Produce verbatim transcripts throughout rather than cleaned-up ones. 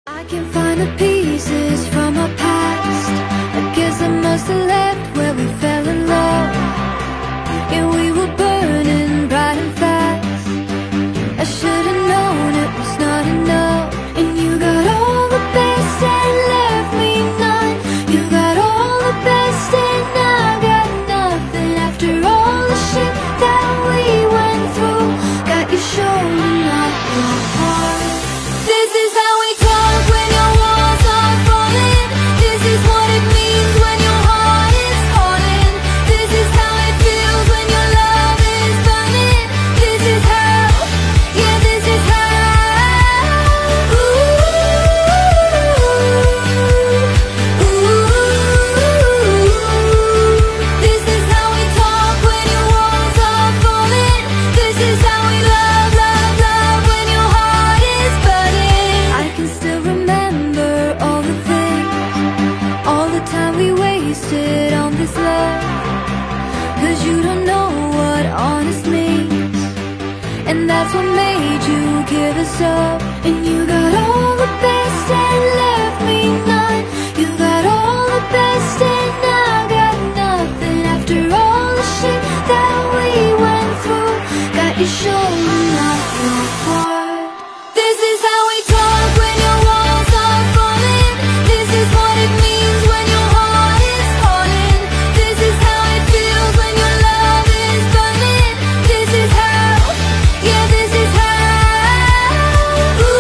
I can find the pieces from our past. I guess I must have left where we fell in love. Yeah, we were burning bright and fast. I should've known it was not enough. And you got all the best and left me none. You got all the best and I got nothing. After all the shit that we went through, got your shoulder, not your heart. This is how we talk when your walls are falling. This is what it means when your heart is calling. This is how it feels when your love is burning. This is how, yeah, this is how. Ooh, ooh. This is how we talk when your walls are falling. This is how we love, love, love when your heart is burning. I can still remember all the things, all the time we wasted on this love. Cause you don't know what honest means, and that's what made you give us up. And you got all the best and left me none. You got all the best and I got nothing. After all the shit that we went through, got your shoulder, not your heart. This is how we talk when your walls are falling. This is what it means when your heart is calling. This is how it feels when your love is burning. This is how, yeah, this is how. Ooh,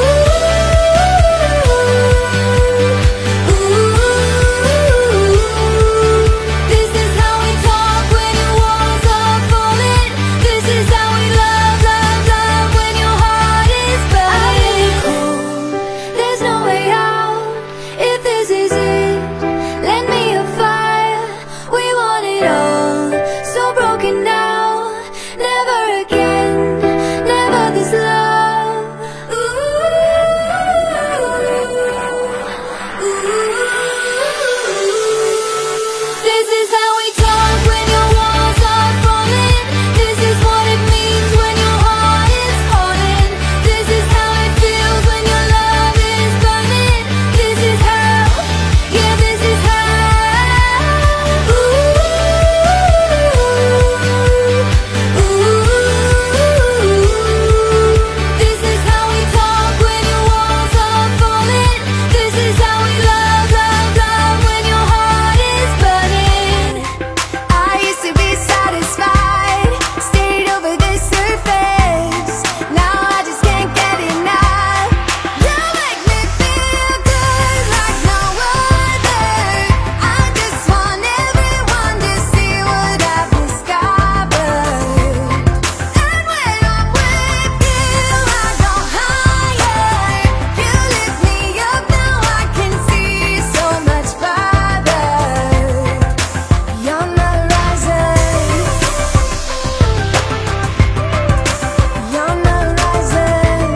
ooh. This is how we talk when your walls are falling. This is how we love, love, love when your heart is burning. Cold, there's no way out. If this is it, lend me a fire. We want it all, so broken now. Never again, never this love. Ooh, ooh. This is how we talk when your walls are falling. This is what it means when your heart is calling. This is how it feels when your love is burning. This is how, yeah, this is how. Ooh, ooh. This is how we talk when your walls are falling. This is how we love, love, love when your heart is burning. I used to be satisfied, stayed over the surface. Now I just can't get enough. You make me feel good like no other. I just want everyone to see what I've discovered. And when I'm with you, I go higher. You lift me up, now I can see so much farther. You're not rising. You're not rising.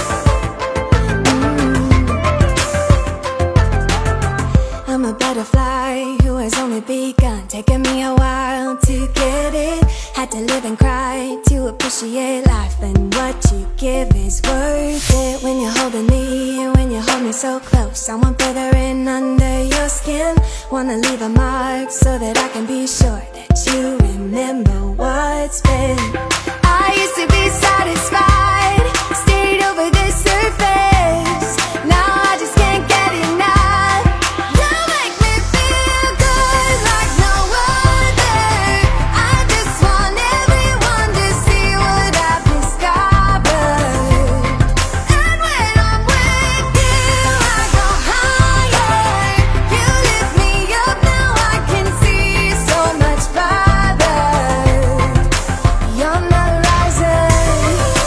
I'm a butterfly who has only begun, taking me a while to get it. Had to live and cry to appreciate life, and what you give is worth it. When you're holding me, when you hold me so close, I want further in under your skin. Wanna leave a mark so that I can be sure that you remember what's been. I used to be satisfied, stayed over the surface. Now I just can't get enough. You make me feel good like no other. I just want everyone to see what I've discovered. And when I'm with you, I go higher. You lift me up, now I can see so much farther. You're not rising.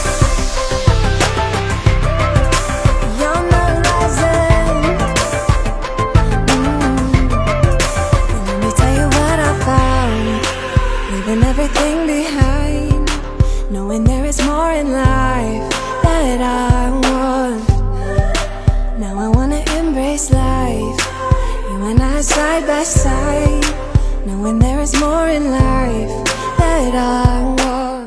You're not rising. Mm. And let me tell you what I found. Leaving everything behind, knowing there is more in life that I want. Now I wanna embrace life, you and I side by side, knowing there is more in life that I want.